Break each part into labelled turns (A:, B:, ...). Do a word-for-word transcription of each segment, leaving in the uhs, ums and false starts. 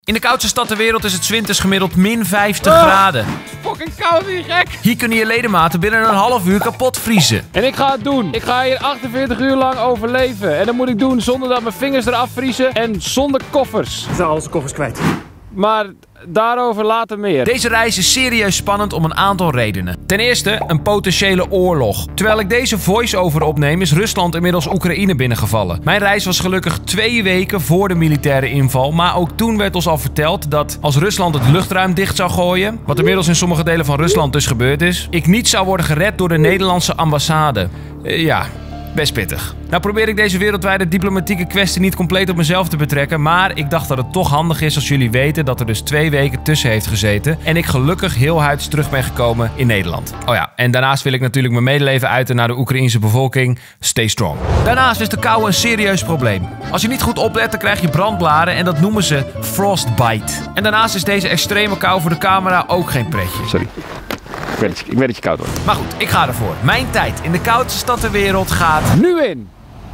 A: In de koudste stad ter wereld is het 's winters gemiddeld min vijftig
B: oh,
A: graden.
B: Fucking koud hier, gek.
A: Hier kunnen je ledematen binnen een half uur kapot vriezen.
B: En ik ga het doen. Ik ga hier achtenveertig uur lang overleven. En dat moet ik doen zonder dat mijn vingers eraf vriezen en zonder koffers.
C: Ik zal al zijn koffers kwijt.
B: Maar daarover later meer.
A: Deze reis is serieus spannend om een aantal redenen. Ten eerste een potentiële oorlog. Terwijl ik deze voice-over opneem is Rusland inmiddels Oekraïne binnengevallen. Mijn reis was gelukkig twee weken voor de militaire inval. Maar ook toen werd ons al verteld dat als Rusland het luchtruim dicht zou gooien, wat inmiddels in sommige delen van Rusland dus gebeurd is, ik niet zou worden gered door de Nederlandse ambassade. Uh, ja... Best pittig. Nou probeer ik deze wereldwijde diplomatieke kwestie niet compleet op mezelf te betrekken, maar ik dacht dat het toch handig is als jullie weten dat er dus twee weken tussen heeft gezeten en ik gelukkig heel huids terug ben gekomen in Nederland. Oh ja, en daarnaast wil ik natuurlijk mijn medeleven uiten naar de Oekraïense bevolking. Stay strong. Daarnaast is de kou een serieus probleem. Als je niet goed oplet, dan krijg je brandblaren en dat noemen ze frostbite. En daarnaast is deze extreme kou voor de camera ook geen pretje.
B: Sorry. Ik weet, dat je, ik weet dat je koud wordt.
A: Maar goed, ik ga ervoor. Mijn tijd in de koudste stad ter wereld gaat
B: nu in.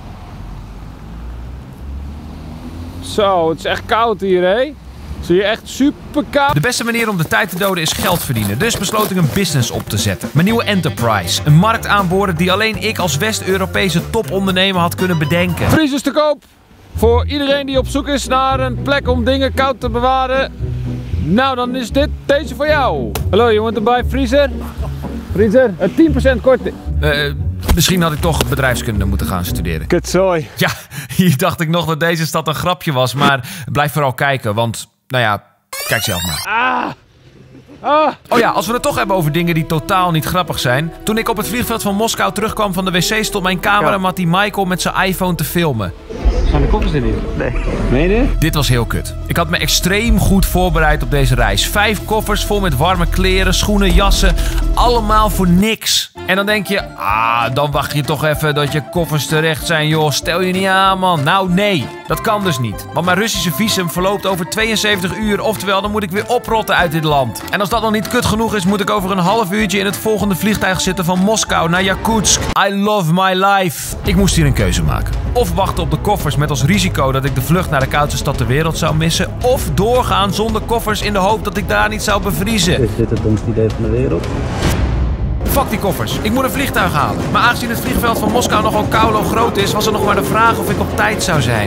B: Zo, het is echt koud hier, hè? Zie je echt super koud?
A: De beste manier om de tijd te doden is geld verdienen. Dus besloot ik een business op te zetten. Mijn nieuwe enterprise. Een markt aanboren die alleen ik als West-Europese topondernemer had kunnen bedenken.
B: Vriezers te koop. Voor iedereen die op zoek is naar een plek om dingen koud te bewaren. Nou, dan is dit deze voor jou. Hallo, you want to buy freezer? Freezer? Een tien procent korting.
A: Uh, misschien had ik toch bedrijfskunde moeten gaan studeren.
B: Kutzooi.
A: Ja, hier dacht ik nog dat deze stad een grapje was. Maar blijf vooral kijken, want, nou ja, kijk zelf maar.
B: Ah! Ah.
A: Oh ja, als we het toch hebben over dingen die totaal niet grappig zijn. Toen ik op het vliegveld van Moskou terugkwam van de wc, stond mijn cameraman die Michael met zijn iPhone te filmen.
B: Gaan de koffers er niet? Nee. Meen je?
A: Dit was heel kut. Ik had me extreem goed voorbereid op deze reis. Vijf koffers vol met warme kleren, schoenen, jassen. Allemaal voor niks. En dan denk je, ah, dan wacht je toch even dat je koffers terecht zijn, joh. Stel je niet aan, man. Nou, nee. Dat kan dus niet. Want mijn Russische visum verloopt over tweeënzeventig uur. Oftewel, dan moet ik weer oprotten uit dit land. En als dat nog niet kut genoeg is, moet ik over een half uurtje in het volgende vliegtuig zitten van Moskou naar Yakutsk. I love my life. Ik moest hier een keuze maken. Of wachten op de koffers met als risico dat ik de vlucht naar de koudste stad ter wereld zou missen. Of doorgaan zonder koffers in de hoop dat ik daar niet zou bevriezen.
D: Is dit het domste idee van de wereld?
A: Fuck die koffers. Ik moet een vliegtuig halen. Maar aangezien het vliegveld van Moskou nogal koulo groot is, was er nog maar de vraag of ik op tijd zou zijn.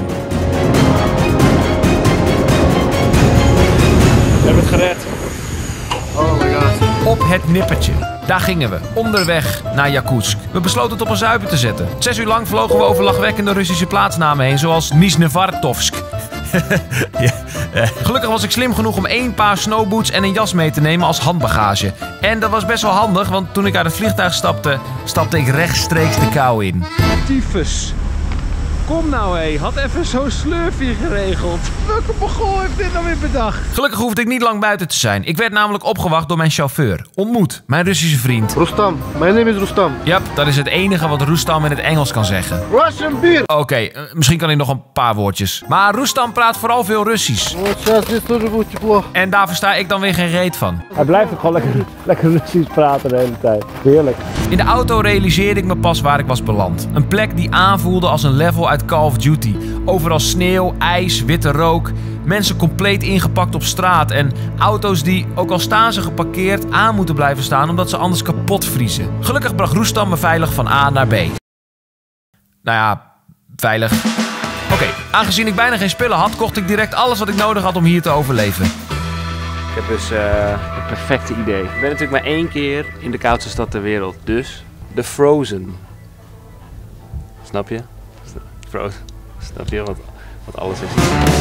B: We hebben het gered.
D: Oh my god.
A: Op het nippertje. Daar gingen we, onderweg naar Yakutsk. We besloten het op een zuipen te zetten. Zes uur lang vlogen we over lachwekkende Russische plaatsnamen heen, zoals Nizhnevartovsk. Ja. Gelukkig was ik slim genoeg om één paar snowboots en een jas mee te nemen als handbagage. En dat was best wel handig, want toen ik uit het vliegtuig stapte, stapte ik rechtstreeks de kou in.
B: Tyfus. Kom nou hé, had even zo'n slurfje geregeld. Welke mogol heeft dit nou weer bedacht?
A: Gelukkig hoefde ik niet lang buiten te zijn. Ik werd namelijk opgewacht door mijn chauffeur. Ontmoet, mijn Russische vriend.
D: Rustam, my name is Rustam.
A: Ja, dat is het enige wat Rustam in het Engels kan zeggen.
D: Russian beer.
A: Oké, okay, uh, misschien kan hij nog een paar woordjes. Maar Rustam praat vooral veel Russisch. En daar versta ik dan weer geen reet van.
B: Hij blijft ook gewoon lekker, lekker Russisch praten de hele tijd. Heerlijk.
A: In de auto realiseerde ik me pas waar ik was beland. Een plek die aanvoelde als een level uit Call of Duty. Overal sneeuw, ijs, witte rook. Mensen compleet ingepakt op straat. En auto's die, ook al staan ze geparkeerd, aan moeten blijven staan omdat ze anders kapot vriezen. Gelukkig bracht Rustam me veilig van A naar B. Nou ja, veilig. Oké, okay, aangezien ik bijna geen spullen had, kocht ik direct alles wat ik nodig had om hier te overleven.
E: Ik heb dus uh, het perfecte idee. Ik ben natuurlijk maar één keer in de koudste stad ter wereld. Dus de Frozen. Snap je? Frozen. Snap je wat, wat alles is?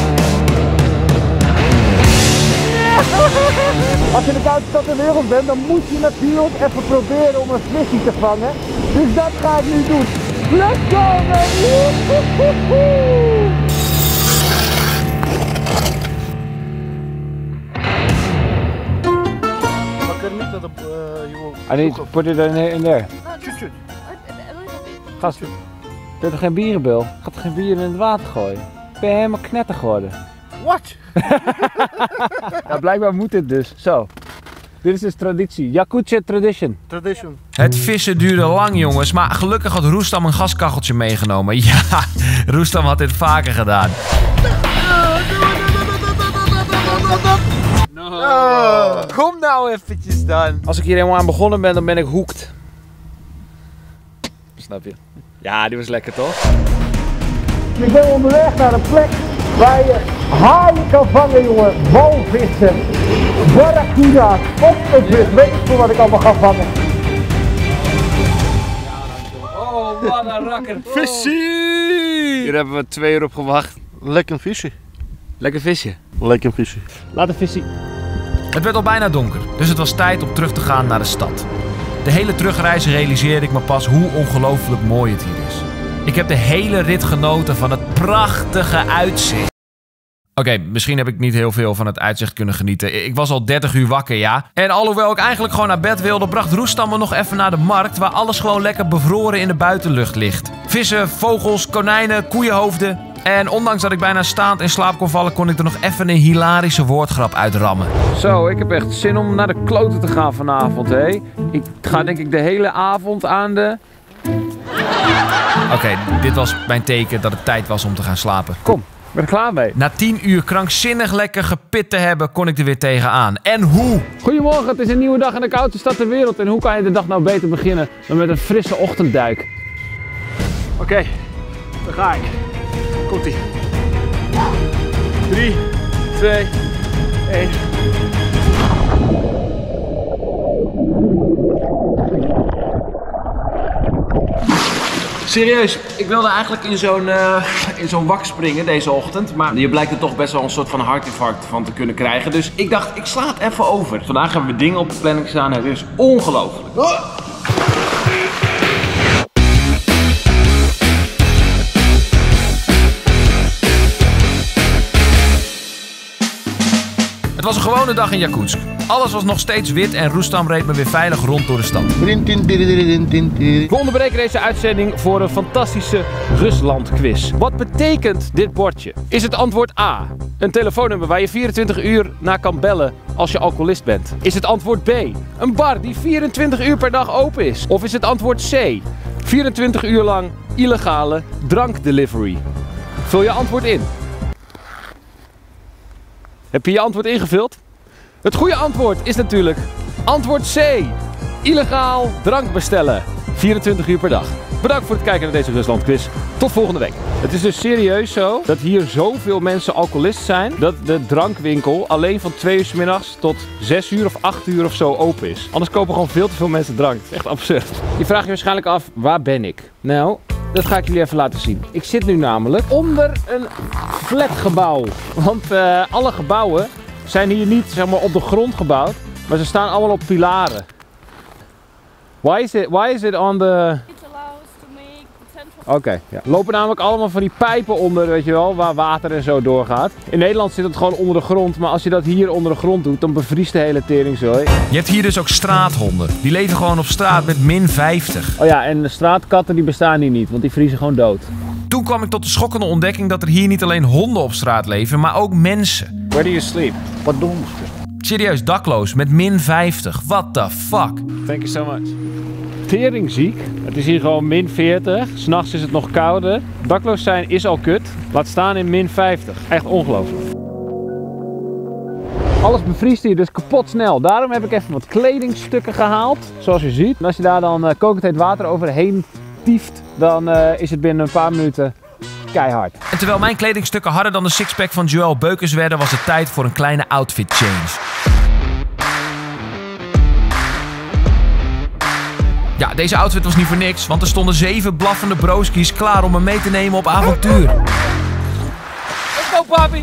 B: Als je in de koudste stad ter wereld bent, dan moet je natuurlijk even proberen om een visje te vangen. Dus dat ga ik nu doen. Let's go, man! I need to put it in, in there. Gast, je hebt toch geen bierenbul? Gaat er geen bier in het water gooien? Ben je helemaal knetter geworden?
D: What?
B: Ja, blijkbaar moet dit dus. Zo. Dit is dus traditie. Yakutse tradition.
D: Tradition.
A: Het vissen duurde lang, jongens, maar gelukkig had Rustam een gaskacheltje meegenomen. Ja, Rustam had dit vaker gedaan.
B: No. Oh. Kom nou eventjes dan. Als ik hier helemaal aan begonnen ben, dan ben ik hoekt. Snap je? Ja, die was lekker toch?
C: Ik ben onderweg naar een plek waar je haaien kan vangen, jongen. Walvissen, barracuda's, octopus, weet ik veel wat ik allemaal ga vangen.
B: Oh, wat een rakker.
E: Visie! Hier hebben we twee uur op gewacht.
D: Lekker visje.
E: Lekker visje.
D: Lekker visje.
B: Laat een visie.
A: Het werd al bijna donker, dus het was tijd om terug te gaan naar de stad. De hele terugreis realiseerde ik me pas hoe ongelooflijk mooi het hier is. Ik heb de hele rit genoten van het prachtige uitzicht. Oké, okay, misschien heb ik niet heel veel van het uitzicht kunnen genieten. Ik was al dertig uur wakker, ja. En alhoewel ik eigenlijk gewoon naar bed wilde, bracht Roestam me nog even naar de markt, waar alles gewoon lekker bevroren in de buitenlucht ligt. Vissen, vogels, konijnen, koeienhoofden. En ondanks dat ik bijna staand in slaap kon vallen, kon ik er nog even een hilarische woordgrap uitrammen.
B: Zo, ik heb echt zin om naar de kloten te gaan vanavond, hé. Ik ga denk ik de hele avond aan de...
A: Oké, okay, dit was mijn teken dat het tijd was om te gaan slapen.
B: Kom, ik ben er klaar mee.
A: Na tien uur krankzinnig lekker gepit te hebben, kon ik er weer tegenaan. En hoe?
B: Goedemorgen, het is een nieuwe dag in de koudste stad ter wereld. En hoe kan je de dag nou beter beginnen dan met een frisse ochtendduik?
E: Oké, okay, daar ga ik. Komt-ie. drie, twee, één.
A: Serieus, ik wilde eigenlijk in zo'n uh, in zo'n wak springen deze ochtend. Maar je blijkt er toch best wel een soort van hartinfarct van te kunnen krijgen. Dus ik dacht, ik sla het even over. Vandaag hebben we dingen op de planning staan. Het is ongelooflijk. Oh. Het was een gewone dag in Jakutsk. Alles was nog steeds wit en Roestam reed me weer veilig rond door de stad.
B: We onderbreken deze uitzending voor een fantastische Rusland-quiz. Wat betekent dit bordje? Is het antwoord A, een telefoonnummer waar je vierentwintig uur naar kan bellen als je alcoholist bent? Is het antwoord B, een bar die vierentwintig uur per dag open is? Of is het antwoord C, vierentwintig uur lang illegale drankdelivery? Vul je antwoord in. Heb je je antwoord ingevuld? Het goede antwoord is natuurlijk antwoord C. Illegaal drank bestellen. vierentwintig uur per dag. Bedankt voor het kijken naar deze Rusland quiz. Tot volgende week. Het is dus serieus zo dat hier zoveel mensen alcoholist zijn dat de drankwinkel alleen van twee uur 's middags tot zes uur of acht uur of zo open is. Anders kopen gewoon veel te veel mensen drank. Het is echt absurd. Je vraagt je waarschijnlijk af, waar ben ik? Nou, dat ga ik jullie even laten zien. Ik zit nu namelijk onder een flatgebouw. Want uh, alle gebouwen zijn hier niet zeg maar, op de grond gebouwd, maar ze staan allemaal op pilaren. Why is it, why is it on the... Oké, okay, ja. Lopen namelijk allemaal van die pijpen onder, weet je wel, waar water en zo doorgaat. In Nederland zit het gewoon onder de grond, maar als je dat hier onder de grond doet, dan bevriest de hele teringzooi.
A: Je hebt hier dus ook straathonden. Die leven gewoon op straat met min vijftig.
B: Oh ja, en de straatkatten die bestaan hier niet, want die vriezen gewoon dood.
A: Toen kwam ik tot de schokkende ontdekking dat er hier niet alleen honden op straat leven, maar ook mensen.
B: Where do you sleep?
D: Wat doen we?
A: Serieus, dakloos met min vijftig. What the fuck?
B: Thank you so much. Teringziek. Het is hier gewoon min veertig. S'nachts is het nog kouder. Dakloos zijn is al kut. Laat staan in min vijftig. Echt ongelooflijk. Alles bevriest hier dus kapot snel. Daarom heb ik even wat kledingstukken gehaald. Zoals je ziet. En als je daar dan uh, kokend heet water overheen tieft, dan uh, is het binnen een paar minuten keihard.
A: En terwijl mijn kledingstukken harder dan de sixpack van Joël Beukers werden, was het tijd voor een kleine outfit change. Ja, deze outfit was niet voor niks, want er stonden zeven blaffende broskies klaar om me mee te nemen op avontuur.
B: Let's go, papi!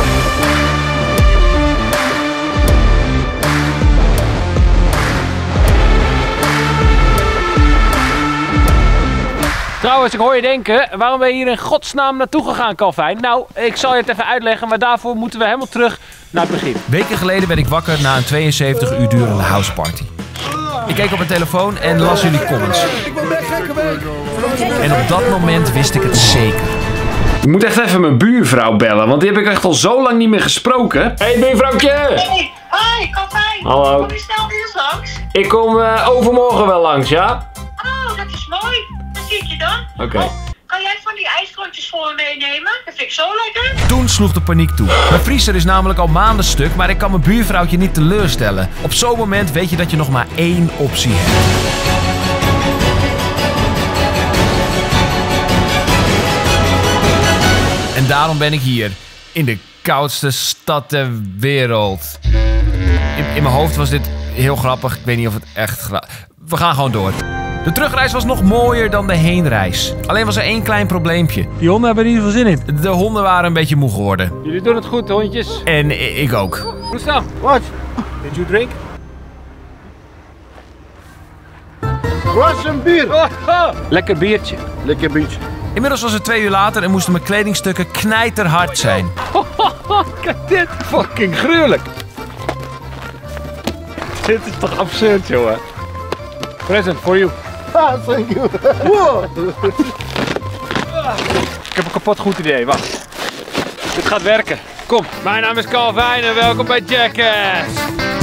B: Trouwens, ik hoor je denken, waarom ben je hier in godsnaam naartoe gegaan, Calvin? Nou, ik zal je het even uitleggen, maar daarvoor moeten we helemaal terug naar het begin.
A: Weken geleden werd ik wakker na een tweeënzeventig uur durende houseparty. Ik keek op mijn telefoon en las jullie comments. En op dat moment wist ik het zeker.
E: Ik moet echt even mijn buurvrouw bellen, want die heb ik echt al zo lang niet meer gesproken. Hé, hey, buurvrouwtje!
F: Hey, hoi, Calvin.
E: Hallo.
F: Kom je snel eerst langs?
E: Ik kom uh, overmorgen wel langs, ja?
F: Oh, dat is mooi. Dan zie ik je dan.
E: Oké. Okay.
F: Oh, kan jij van die ijsklontjes voor me meenemen? Dat vind ik zo lekker.
A: Toen sloeg de paniek toe. Mijn vriezer is namelijk al maanden stuk, maar ik kan mijn buurvrouwtje niet teleurstellen. Op zo'n moment weet je dat je nog maar één optie hebt. En daarom ben ik hier, in de koudste stad ter wereld. In, in mijn hoofd was dit heel grappig, ik weet niet of het echt grappig... We gaan gewoon door. De terugreis was nog mooier dan de heenreis. Alleen was er één klein probleempje.
B: Die honden hebben er niet veel zin in.
A: De honden waren een beetje moe geworden.
B: Jullie doen het goed, hondjes.
A: En i- ik ook.
B: Hoe staan?
D: Wat?
B: Did you drink?
D: Was een bier.
B: Lekker biertje.
D: Lekker biertje.
A: Inmiddels was het twee uur later en moesten mijn kledingstukken knijterhard zijn.
B: Kijk dit. Fucking gruwelijk. Dit is toch absurd, jongen. Present for you.
D: Ah, thank you. Wow.
B: Ik heb een kapot goed idee, wacht. Dit gaat werken. Kom, mijn naam is Calvin en welkom bij Jackass.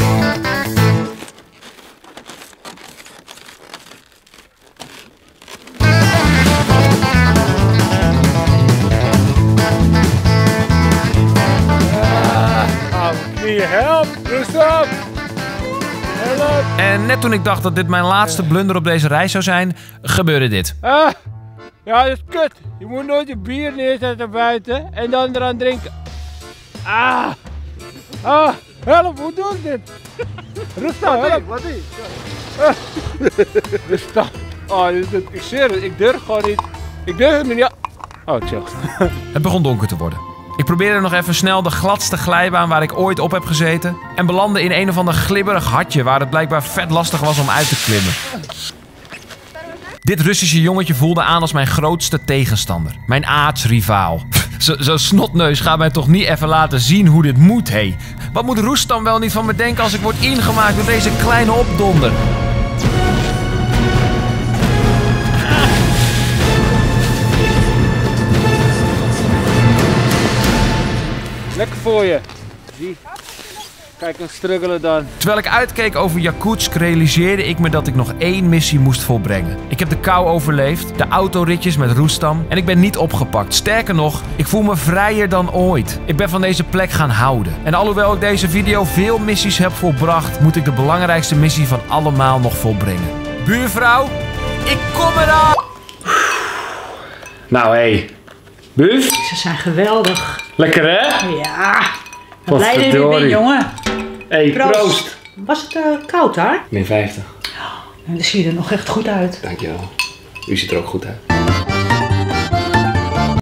B: Ah, knieën, help, rust op. Help.
A: En net toen ik dacht dat dit mijn laatste blunder op deze reis zou zijn, gebeurde dit.
B: Ah, ja, dat is kut. Je moet nooit je bier neerzetten buiten en dan eraan drinken. Ah, ah, help, hoe doe ik dit? Rustig, help.
D: Wat is?
B: Rustig. Oh, dit, dit, ik zweer het, ik durf gewoon niet. Ik durf het niet. Oh, chill.
A: Het begon donker te worden. Ik probeerde nog even snel de gladste glijbaan waar ik ooit op heb gezeten en belandde in een of ander glibberig hartje waar het blijkbaar vet lastig was om uit te klimmen. Dit Russische jongetje voelde aan als mijn grootste tegenstander. Mijn aardsrivaal. Zo'n zo snotneus gaat mij toch niet even laten zien hoe dit moet, hé. Wat moet Roestam wel niet van me denken als ik word ingemaakt door deze kleine opdonder?
B: Lekker voor je. Zie. Kijk, een struggelen dan.
A: Terwijl ik uitkeek over Jakutsk realiseerde ik me dat ik nog één missie moest volbrengen. Ik heb de kou overleefd, de autoritjes met Roestam en ik ben niet opgepakt. Sterker nog, ik voel me vrijer dan ooit. Ik ben van deze plek gaan houden. En alhoewel ik deze video veel missies heb volbracht, moet ik de belangrijkste missie van allemaal nog volbrengen. Buurvrouw, ik kom eraan!
E: Nou, hé. Hey. Buf?
G: Ze zijn geweldig.
E: Lekker, hè?
G: Ja. Ik ben blij dat je er bent, jongen.
E: Hey,
G: Proost.
E: proost.
G: Was het uh, koud daar?
E: min vijftig.
G: Dan zie je er nog echt goed uit.
E: Dankjewel. U ziet er ook goed uit.